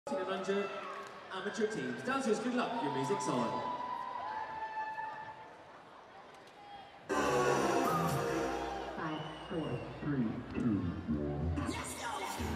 and under amateur teams. Dancers, good luck, your music's on. 5, 4, 3, 2, 1. Let's go!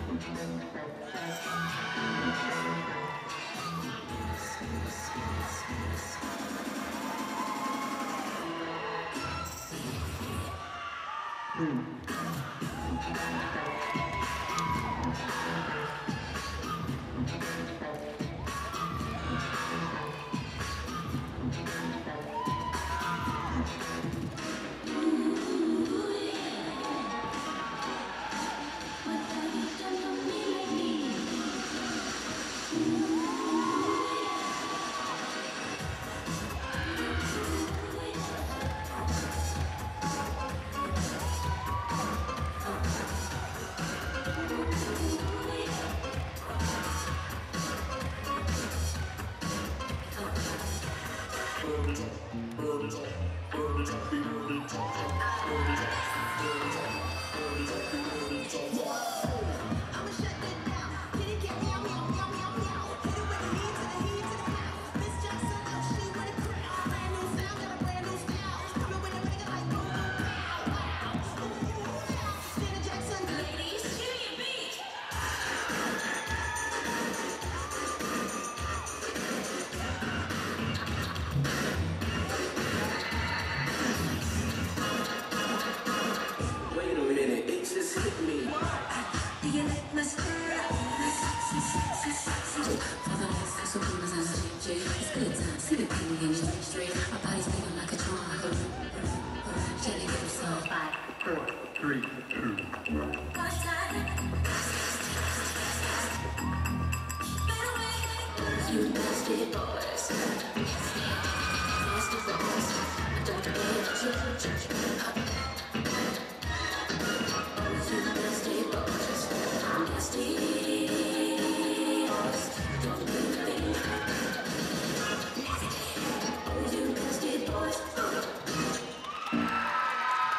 3, 2, 1. You nasty boys. Nasty boys. Don't get to church. You nasty boys. Nasty boys. Don't do things. You nasty boys.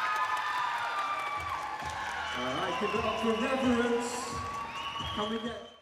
Alright, give it up for Reverence. Can we get...